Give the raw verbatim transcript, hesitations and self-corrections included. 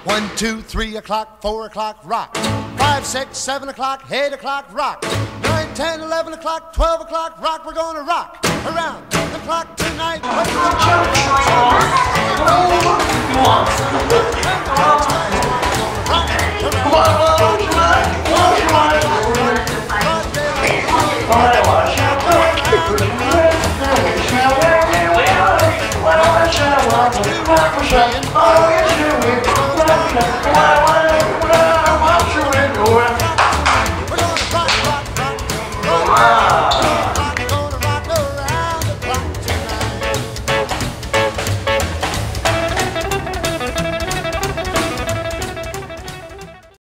One, two, three o'clock, four o'clock, rock. Five, six, seven o'clock, eight o'clock, rock. Nine, ten, eleven o'clock, twelve o'clock, rock. We're gonna rock around the clock tonight.